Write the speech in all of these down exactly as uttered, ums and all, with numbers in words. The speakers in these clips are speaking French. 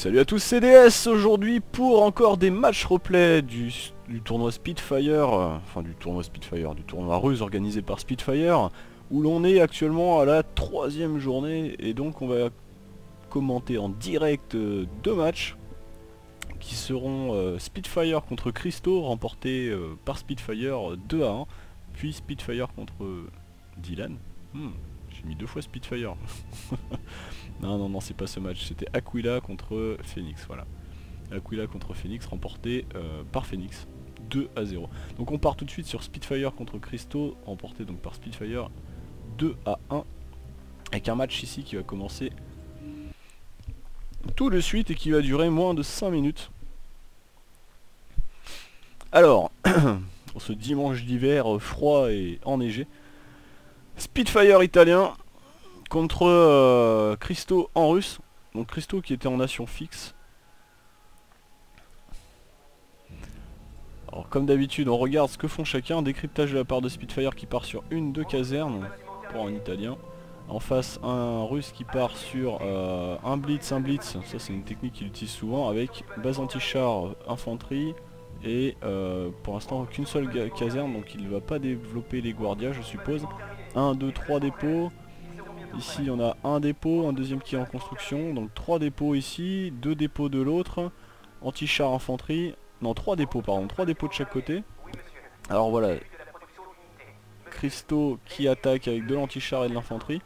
Salut à tous, c'est D S aujourd'hui pour encore des matchs replay du, du tournoi Spitfire, euh, enfin du tournoi Spitfire, du tournoi russe organisé par Spitfire, où l'on est actuellement à la troisième journée et donc on va commenter en direct euh, deux matchs qui seront euh, Spitfire contre Christo, remporté euh, par Spitfire euh, deux à un, puis Spitfire contre euh, Dylan. Hmm, j'ai mis deux fois Spitfire. Non, non, non, c'est pas ce match, c'était Aquila contre Phoenix, voilà. Aquila contre Phoenix, remporté euh, par Phoenix, deux à zéro. Donc on part tout de suite sur Spitfire contre Christo, remporté donc par Spitfire, deux à un. Avec un match ici qui va commencer tout de suite et qui va durer moins de cinq minutes. Alors, ce dimanche d'hiver froid et enneigé, Spitfire italien contre euh, Christo en russe. Donc Christo qui était en nation fixe. Alors comme d'habitude on regarde ce que font chacun. Décryptage de la part de Spitfire qui part sur une, deux casernes pour un italien. En face un russe qui part sur euh, un blitz, un blitz. Ça c'est une technique qu'il utilise souvent avec base anti-char, infanterie. Et euh, pour l'instant qu'une seule caserne, donc il ne va pas développer les guardias je suppose. un, deux, trois dépôts. Ici on a un dépôt, un deuxième qui est en construction, donc trois dépôts ici, deux dépôts de l'autre, anti-char infanterie, non trois dépôts pardon, trois dépôts de chaque côté. Alors voilà, Christo qui attaque avec de l'anti-char et de l'infanterie.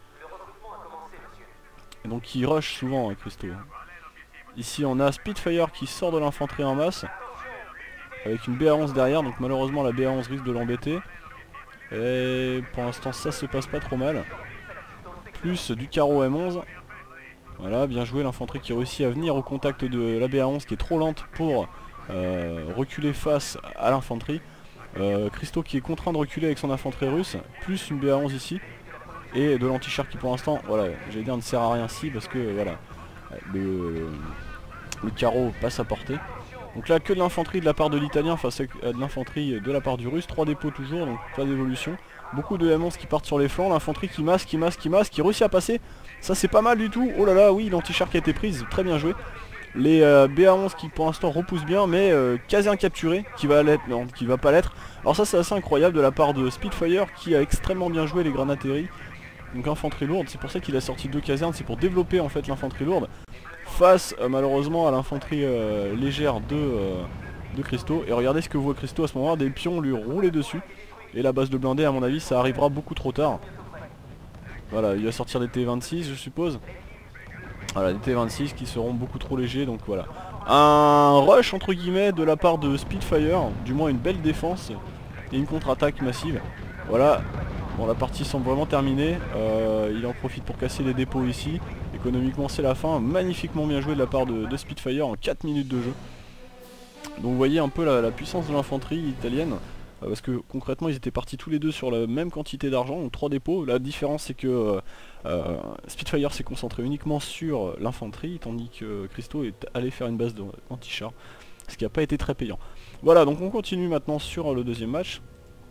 Et donc qui rush souvent hein, Christo. Ici on a Spitfire qui sort de l'infanterie en masse, avec une B A onze derrière, donc malheureusement la B A onze risque de l'embêter. Et pour l'instant ça se passe pas trop mal. Plus du carreau M onze. Voilà, bien joué l'infanterie qui réussit à venir au contact de la B A onze qui est trop lente pour euh, reculer face à l'infanterie. Euh, Christo qui est contraint de reculer avec son infanterie russe, plus une B A onze ici. Et de l'anti-char qui pour l'instant, voilà, j'allais dire ne sert à rien si parce que voilà, le, le carreau passe à portée. Donc là que de l'infanterie de la part de l'italien face à de l'infanterie de la part du russe, trois dépôts toujours, donc pas d'évolution. Beaucoup de M onze qui partent sur les flancs, l'infanterie qui masse, qui masse, qui masse, qui réussit à passer. Ça c'est pas mal du tout. Oh là là, oui, l'anti-char qui a été prise, très bien joué. Les euh, B A onze qui pour l'instant repoussent bien, mais euh, caserne capturée, qui va l'être, non, qui va pas l'être. Alors ça c'est assez incroyable de la part de Spitfire qui a extrêmement bien joué les granateries. Donc infanterie lourde, c'est pour ça qu'il a sorti deux casernes, c'est pour développer en fait l'infanterie lourde. Face euh, malheureusement à l'infanterie euh, légère de, euh, de Christo. Et regardez ce que voit Christo à ce moment-là, des pions lui rouler dessus. Et la base de blindés à mon avis ça arrivera beaucoup trop tard. Voilà, il va sortir des T vingt-six je suppose. Voilà, des T vingt-six qui seront beaucoup trop légers, donc voilà. Un rush entre guillemets de la part de Spitfire, du moins une belle défense et une contre-attaque massive. Voilà, bon la partie semble vraiment terminée, euh, il en profite pour casser les dépôts ici. Économiquement c'est la fin, magnifiquement bien joué de la part de, de Spitfire en quatre minutes de jeu. Donc vous voyez un peu la, la puissance de l'infanterie italienne. Parce que concrètement ils étaient partis tous les deux sur la même quantité d'argent, donc trois dépôts. La différence c'est que euh, euh, Spitfire s'est concentré uniquement sur l'infanterie, tandis que Christo est allé faire une base d'anti-char, ce qui n'a pas été très payant. Voilà, donc on continue maintenant sur le deuxième match.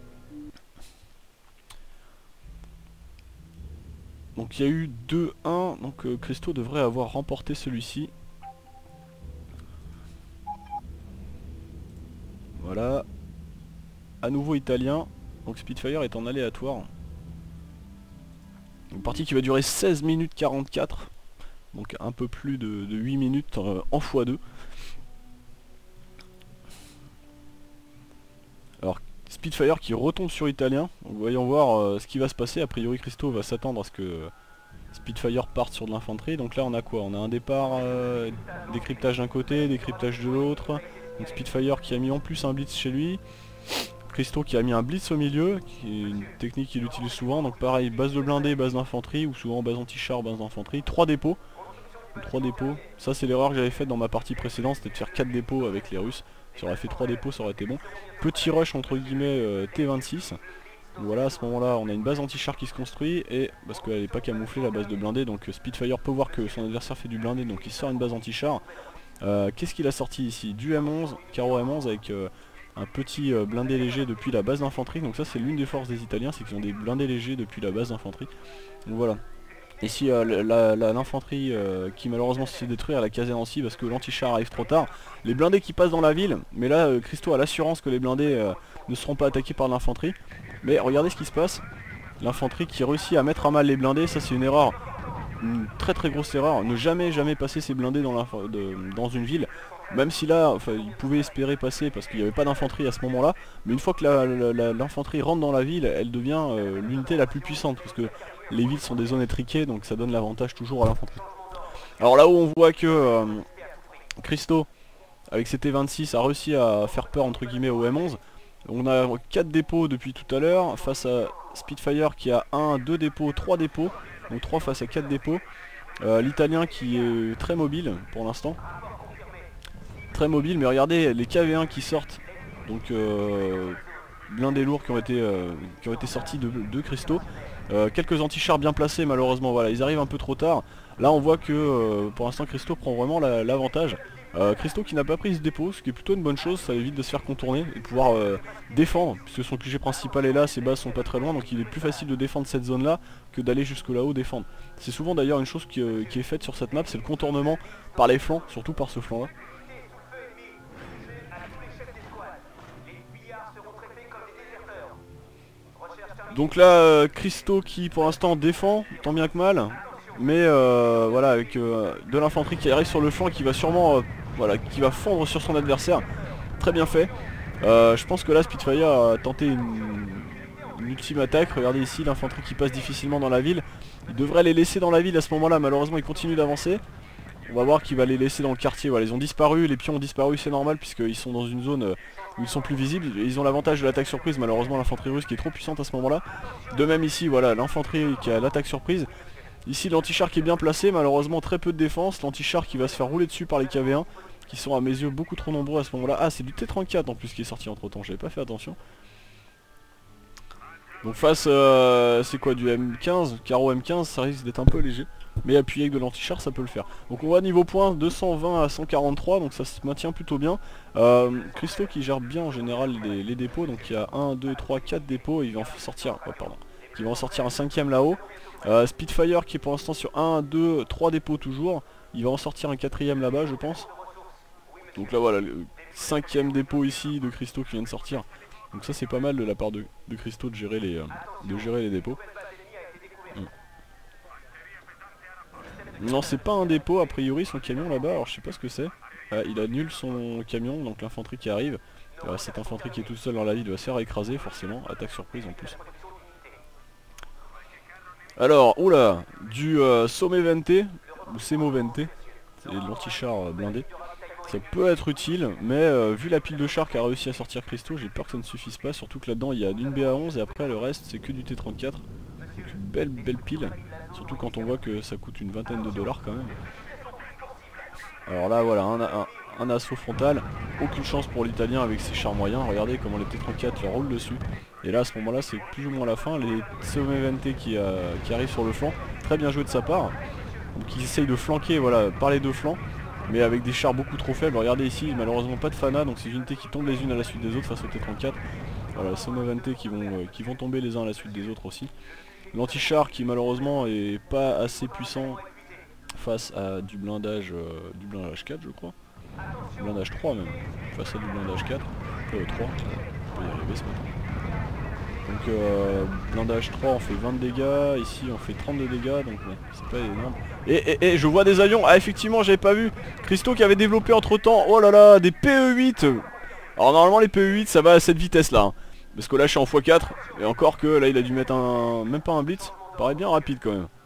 Donc il y a eu deux un, donc euh, Christo devrait avoir remporté celui-ci. Voilà. À nouveau italien, donc Spitfire est en aléatoire. Une partie qui va durer seize minutes quarante-quatre, donc un peu plus de, de huit minutes euh, en fois deux. Alors Spitfire qui retombe sur italien, donc voyons voir euh, ce qui va se passer. A priori Christo va s'attendre à ce que Spitfire parte sur de l'infanterie. Donc là on a quoi? On a un départ, euh, décryptage d'un côté, décryptage de l'autre. Donc Spitfire qui a mis en plus un blitz chez lui. Christo qui a mis un blitz au milieu, qui est une technique qu'il utilise souvent, donc pareil, base de blindés, base d'infanterie, ou souvent base anti-char, base d'infanterie, trois dépôts. trois dépôts, ça c'est l'erreur que j'avais faite dans ma partie précédente, c'était de faire quatre dépôts avec les Russes. Si j'aurais fait trois dépôts ça aurait été bon. Petit rush entre guillemets euh, T vingt-six. Donc voilà, à ce moment là on a une base anti-char qui se construit, et parce qu'elle n'est pas camouflée la base de blindés, donc Spitfire peut voir que son adversaire fait du blindé, donc il sort une base anti-char. Euh, Qu'est-ce qu'il a sorti ici? Du M onze, carreau M onze avec... Euh, un petit euh, blindé léger depuis la base d'infanterie. Donc ça c'est l'une des forces des Italiens, c'est qu'ils ont des blindés légers depuis la base d'infanterie. Donc voilà, Ici euh, l'infanterie euh, qui malheureusement se fait détruire, la caserne aussi parce que l'anti-char arrive trop tard. Les blindés qui passent dans la ville, mais là euh, Christo a l'assurance que les blindés euh, ne seront pas attaqués par l'infanterie. Mais regardez ce qui se passe, l'infanterie qui réussit à mettre à mal les blindés, ça c'est une erreur, une très très grosse erreur, ne jamais jamais passer ses blindés dans, de, dans une ville. Même si là, enfin, ils pouvaient espérer passer parce qu'il n'y avait pas d'infanterie à ce moment là, mais une fois que l'infanterie rentre dans la ville, elle devient euh, l'unité la plus puissante parce que les villes sont des zones étriquées, donc ça donne l'avantage toujours à l'infanterie. Alors là où on voit que euh, Christo, avec ses T vingt-six, a réussi à faire peur entre guillemets au M onze. On a quatre dépôts depuis tout à l'heure, face à Spitfire qui a un, deux dépôts, trois dépôts, donc trois face à quatre dépôts. Euh, L'italien qui est très mobile pour l'instant. Très mobile, mais regardez les K V un qui sortent, donc euh, blindés lourds qui ont été, euh, qui ont été sortis de, de Christo. Euh, quelques anti-chars bien placés malheureusement, voilà, ils arrivent un peu trop tard. Là on voit que euh, pour l'instant Christo prend vraiment l'avantage. La, euh, Christo qui n'a pas pris ce dépôt, ce qui est plutôt une bonne chose, ça évite de se faire contourner et de pouvoir euh, défendre, puisque son Q G principal est là, ses bases sont pas très loin, donc il est plus facile de défendre cette zone là que d'aller jusque là-haut défendre. C'est souvent d'ailleurs une chose qui, euh, qui est faite sur cette map, c'est le contournement par les flancs, surtout par ce flanc là. Donc là, euh, Christo qui pour l'instant défend, tant bien que mal, mais euh, voilà, avec euh, de l'infanterie qui arrive sur le flanc et qui va sûrement, euh, voilà, qui va fondre sur son adversaire. Très bien fait. Euh, je pense que là, Spitfire a tenté une, une ultime attaque. Regardez ici, l'infanterie qui passe difficilement dans la ville. Il devrait les laisser dans la ville à ce moment-là, malheureusement il continue d'avancer. On va voir qu'il va les laisser dans le quartier, voilà, ils ont disparu, les pions ont disparu, c'est normal puisqu'ils sont dans une zone où ils sont plus visibles. Ils ont l'avantage de l'attaque surprise, malheureusement l'infanterie russe qui est trop puissante à ce moment là. De même ici, voilà, l'infanterie qui a l'attaque surprise. Ici l'anti-char qui est bien placé, malheureusement très peu de défense. L'anti-char qui va se faire rouler dessus par les K V un, qui sont à mes yeux beaucoup trop nombreux à ce moment là. Ah, c'est du T trente-quatre en plus qui est sorti entre temps, j'avais pas fait attention. Donc face, euh, c'est quoi, du M quinze, carreau M quinze, ça risque d'être un peu léger. Mais appuyé avec de l'anti-char ça peut le faire. Donc on voit niveau points deux cent vingt à cent quarante-trois, donc ça se maintient plutôt bien. euh, Christo qui gère bien en général les, les dépôts, donc il y a un, deux, trois, quatre dépôts, et il va en sortir, oh, pardon, il va en sortir un cinquième là-haut. euh, Spitfire qui est pour l'instant sur un, deux, trois dépôts toujours, il va en sortir un quatrième là-bas je pense. Donc là voilà, le cinquième dépôt ici de Christo qui vient de sortir. Donc ça c'est pas mal de la part de, de Christo de gérer les, euh, de gérer les dépôts. Non, c'est pas un dépôt a priori son camion là-bas, alors je sais pas ce que c'est. Euh, il annule son camion, donc l'infanterie qui arrive. Euh, cette infanterie qui est toute seule dans la ville va se faire écraser forcément, attaque surprise en plus. Alors, oula, du euh, Sommet Vente, ou Semo Vente, c'est de l'anti-char euh, blindé. Ça peut être utile, mais euh, vu la pile de chars qu'a réussi à sortir Christo, j'ai peur que ça ne suffise pas, surtout que là-dedans il y a une B A onze et après le reste c'est que du T trente-quatre. Donc une belle belle pile, surtout quand on voit que ça coûte une vingtaine de dollars quand même. Alors là voilà, un, un, un assaut frontal, aucune chance pour l'italien avec ses chars moyens, regardez comment les T trente-quatre leur roulent dessus. Et là à ce moment là c'est plus ou moins la fin, les Sommet Vente qui, euh, qui arrivent sur le flanc, très bien joué de sa part. Donc ils essayent de flanquer voilà, par les deux flancs, mais avec des chars beaucoup trop faibles. Regardez ici, malheureusement pas de Fana, donc c'est des unités qui tombent les unes à la suite des autres face au T trente-quatre. Voilà, Sommet Vente qui vont, euh, qui vont tomber les uns à la suite des autres aussi. L'anti-char qui malheureusement est pas assez puissant face à du blindage, euh, du blindage quatre je crois. Du blindage trois même, face à du blindage quatre, euh, trois, on peut y arriver ce matin. Donc euh, blindage trois on fait vingt de dégâts, ici on fait trente de dégâts, donc bon, c'est pas énorme. Et, et, et je vois des avions, ah effectivement j'avais pas vu, Christo qui avait développé entre temps, oh là là, des P E huit. Alors normalement les P E huit ça va à cette vitesse là, hein. Parce que là je suis en fois quatre, et encore que là il a dû mettre un, même pas un blitz, paraît bien rapide quand même.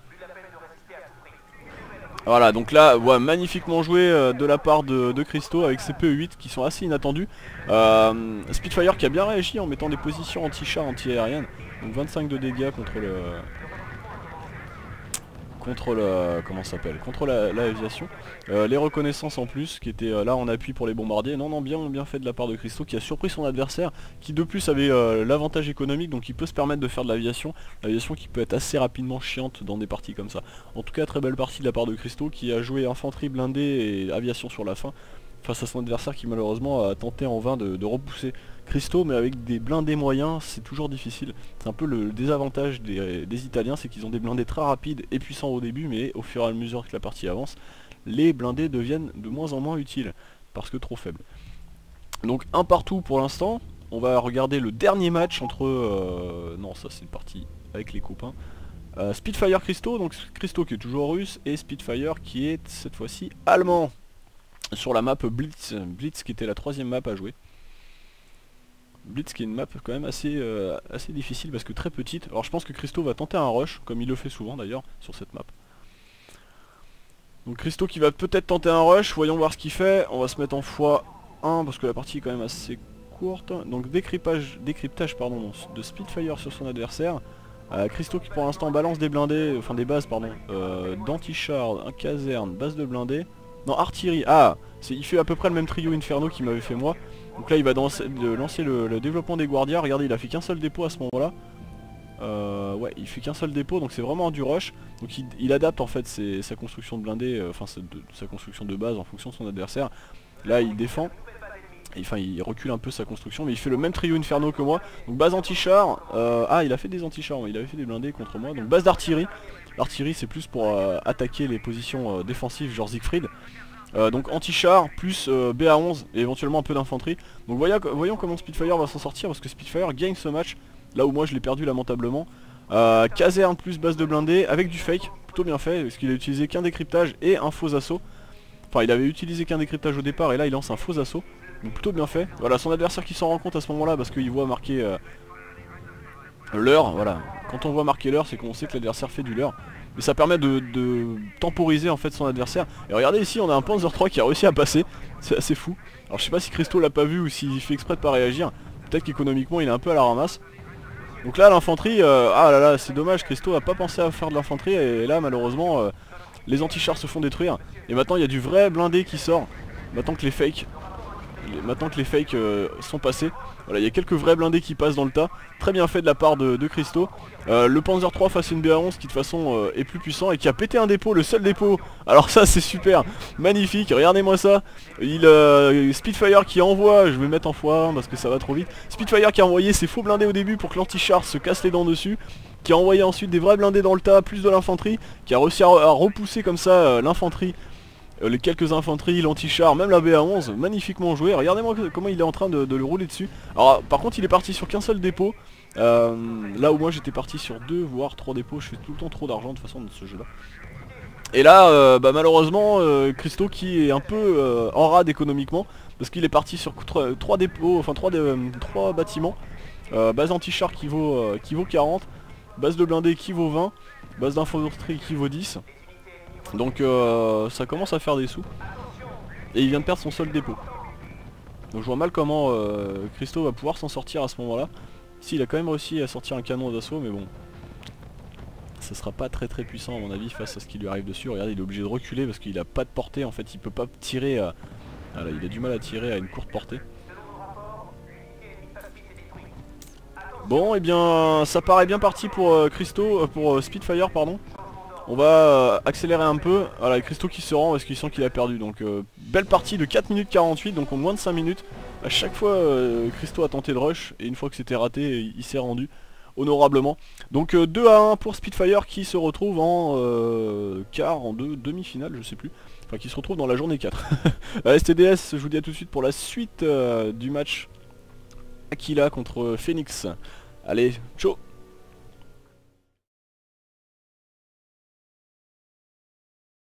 Voilà, donc là, ouais, magnifiquement joué euh, de la part de, de Christo avec ses P E huit qui sont assez inattendus. Euh, Spitfire qui a bien réagi en mettant des positions anti-char, anti-aériennes. Donc vingt-cinq de dégâts contre le... Contre le... Comment ça s'appelle Contre l'aviation. La, euh, les reconnaissances en plus, qui étaient euh, là en appui pour les bombardiers. Non, non, bien, bien fait de la part de Christo, qui a surpris son adversaire, qui de plus avait euh, l'avantage économique, donc il peut se permettre de faire de l'aviation. L'aviation qui peut être assez rapidement chiante dans des parties comme ça. En tout cas, très belle partie de la part de Christo, qui a joué infanterie blindée et aviation sur la fin. face à son adversaire qui malheureusement a tenté en vain de, de repousser Christo, mais avec des blindés moyens c'est toujours difficile. C'est un peu le désavantage des, des Italiens, c'est qu'ils ont des blindés très rapides et puissants au début, mais au fur et à mesure que la partie avance, les blindés deviennent de moins en moins utiles, parce que trop faibles. Donc un partout pour l'instant. On va regarder le dernier match entre... Euh, non, ça c'est une partie avec les copains. Euh, Spitfire Christo, donc Christo qui est toujours russe, et Spitfire qui est cette fois-ci allemand. Sur la map Blitz, Blitz qui était la troisième map à jouer. Blitz qui est une map quand même assez, euh, assez difficile parce que très petite. Alors je pense que Christo va tenter un rush, comme il le fait souvent d'ailleurs sur cette map. Donc Christo qui va peut-être tenter un rush, voyons voir ce qu'il fait. On va se mettre en fois un parce que la partie est quand même assez courte. Donc décryptage, décryptage pardon, de Spitfire sur son adversaire. Euh, Christo qui pour l'instant balance des blindés, enfin des bases pardon, euh, d'anti-char, un caserne, base de blindés. Non, artillerie, ah, il fait à peu près le même trio Inferno qu'il m'avait fait moi. Donc là il va danser, de, lancer le, le développement des Guardias. Regardez, il a fait qu'un seul dépôt à ce moment là. Euh, ouais, il fait qu'un seul dépôt, donc c'est vraiment du rush. Donc il, il adapte en fait ses, sa construction de blindés, euh, enfin sa, sa construction de base en fonction de son adversaire. Là il défend, enfin il recule un peu sa construction, mais il fait le même trio Inferno que moi. Donc base anti-char, euh, ah il a fait des anti-chars, il avait fait des blindés contre moi. Donc base d'artillerie, l'artillerie c'est plus pour euh, attaquer les positions euh, défensives genre Siegfried. Euh, donc anti-char plus euh, B A onze et éventuellement un peu d'infanterie. Donc voyons, voyons comment Spitfire va s'en sortir, parce que Spitfire gagne ce match, là où moi je l'ai perdu lamentablement. Euh, caserne plus base de blindés avec du fake, plutôt bien fait, parce qu'il a utilisé qu'un décryptage et un faux assaut. Enfin il avait utilisé qu'un décryptage au départ et là il lance un faux assaut. Donc plutôt bien fait. Voilà, son adversaire qui s'en rend compte à ce moment là parce qu'il voit marquer euh, l'heure. Voilà, quand on voit marquer l'heure c'est qu'on sait que l'adversaire fait du leurre. Mais ça permet de, de temporiser en fait son adversaire. Et regardez ici on a un Panzer trois qui a réussi à passer. C'est assez fou. Alors je sais pas si Christo l'a pas vu ou s'il fait exprès de pas réagir. Peut-être qu'économiquement il est un peu à la ramasse. Donc là l'infanterie, euh, ah là là c'est dommage, Christo a pas pensé à faire de l'infanterie. Et là malheureusement euh, les anti-chars se font détruire. Et maintenant il y a du vrai blindé qui sort. Maintenant que les fakes Maintenant que les fakes euh, sont passés. Voilà, il y a quelques vrais blindés qui passent dans le tas. Très bien fait de la part de, de Christo. Euh, le Panzer trois face à une B A onze qui de toute façon euh, est plus puissant et qui a pété un dépôt, le seul dépôt. Alors ça c'est super, magnifique, regardez-moi ça. Il euh, Spitfire qui envoie, je vais mettre en fois un parce que ça va trop vite. Spitfire qui a envoyé ses faux blindés au début pour que l'anti-char se casse les dents dessus. Qui a envoyé ensuite des vrais blindés dans le tas, plus de l'infanterie. Qui a réussi à, à repousser comme ça euh, l'infanterie. Les quelques infanteries, l'anti-char, même la B A onze, magnifiquement joué. Regardez-moi comment il est en train de, de le rouler dessus. Alors par contre il est parti sur qu'un seul dépôt. Euh, là où moi j'étais parti sur deux voire trois dépôts. Je fais tout le temps trop d'argent de toute façon dans ce jeu là. Et là euh, bah, malheureusement euh, Christo qui est un peu euh, en rade économiquement. Parce qu'il est parti sur trois dépôts, enfin trois euh, bâtiments. euh, Base anti-char qui vaut, euh, qui vaut quarante. Base de blindés qui vaut vingt. Base d'infanterie qui vaut dix. Donc euh, ça commence à faire des sous. Et il vient de perdre son seul dépôt. Donc je vois mal comment euh, Christo va pouvoir s'en sortir à ce moment là. Si, il a quand même réussi à sortir un canon d'assaut, mais bon, ça sera pas très très puissant à mon avis face à ce qui lui arrive dessus. Regardez, il est obligé de reculer parce qu'il a pas de portée. En fait il peut pas tirer à... Voilà, il a du mal à tirer à une courte portée. Bon et eh bien ça paraît bien parti pour euh, Christo, euh, pour euh, Spitfire pardon. On va euh, accélérer un peu. Voilà, Christo qui se rend parce qu'il sent qu'il a perdu. Donc euh, belle partie de quatre minutes quarante-huit, donc en moins de cinq minutes. À chaque fois euh, Christo a tenté de rush et une fois que c'était raté il s'est rendu honorablement. Donc euh, deux à un pour Spitfire qui se retrouve en euh, quart, en deux, demi-finale je sais plus. Enfin qui se retrouve dans la journée quatre. S T D S, je vous dis à tout de suite pour la suite euh, du match Aquila contre Phoenix. Allez, ciao.